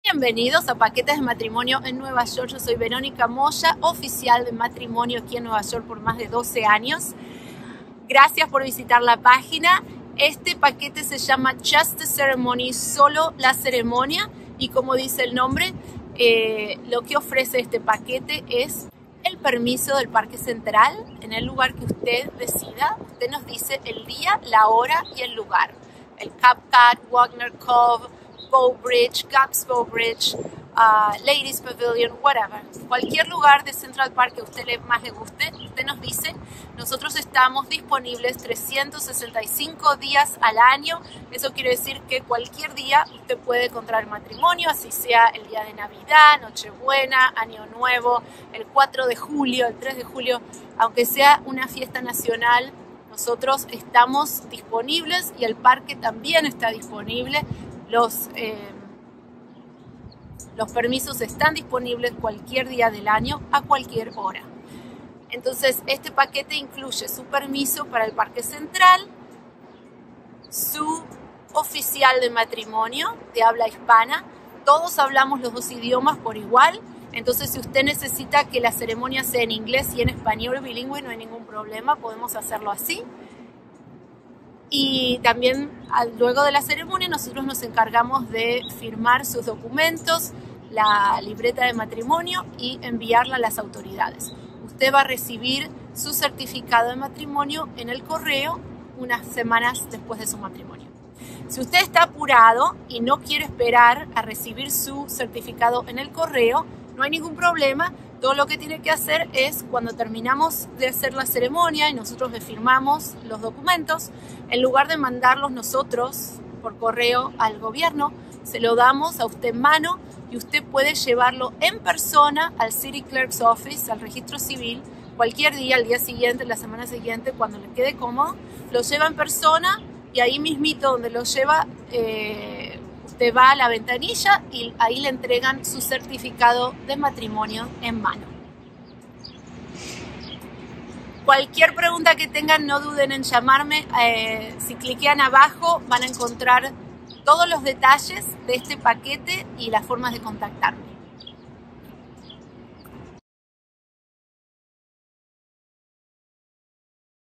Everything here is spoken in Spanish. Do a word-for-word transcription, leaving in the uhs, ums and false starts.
Bienvenidos a Paquetes de Matrimonio en Nueva York. Yo soy Verónica Moya, oficial de matrimonio aquí en Nueva York por más de doce años. Gracias por visitar la página. Este paquete se llama Just the Ceremony, solo la ceremonia. Y como dice el nombre, eh, lo que ofrece este paquete es el permiso del Parque Central en el lugar que usted decida. Usted nos dice el día, la hora y el lugar. El Cape Cod, Wagner Cove, Bow Bridge, Gaps Bow Bridge, uh, Ladies Pavilion, whatever. Cualquier lugar de Central Park que a usted le, más le guste, usted nos dice. Nosotros estamos disponibles trescientos sesenta y cinco días al año. Eso quiere decir que cualquier día usted puede contraer matrimonio, así sea el día de Navidad, Nochebuena, Año Nuevo, el cuatro de julio, el tres de julio, aunque sea una fiesta nacional. Nosotros estamos disponibles y el parque también está disponible. Los, eh, los permisos están disponibles cualquier día del año, a cualquier hora. Entonces, este paquete incluye su permiso para el Parque Central, su oficial de matrimonio de habla hispana. Todos hablamos los dos idiomas por igual. Entonces, si usted necesita que la ceremonia sea en inglés y en español bilingüe, no hay ningún problema, podemos hacerlo así. Y también luego de la ceremonia nosotros nos encargamos de firmar sus documentos, la libreta de matrimonio y enviarla a las autoridades. Usted va a recibir su certificado de matrimonio en el correo unas semanas después de su matrimonio. Si usted está apurado y no quiere esperar a recibir su certificado en el correo, no hay ningún problema. Todo lo que tiene que hacer es, cuando terminamos de hacer la ceremonia y nosotros le firmamos los documentos, en lugar de mandarlos nosotros por correo al gobierno, se lo damos a usted en mano y usted puede llevarlo en persona al City Clerk's Office, al registro civil, cualquier día, al día siguiente, la semana siguiente, cuando le quede cómodo, lo lleva en persona y ahí mismito donde lo lleva, eh, usted va a la ventanilla y ahí le entregan su certificado de matrimonio en mano. Cualquier pregunta que tengan, no duden en llamarme. Eh, si cliquean abajo van a encontrar todos los detalles de este paquete y las formas de contactarme.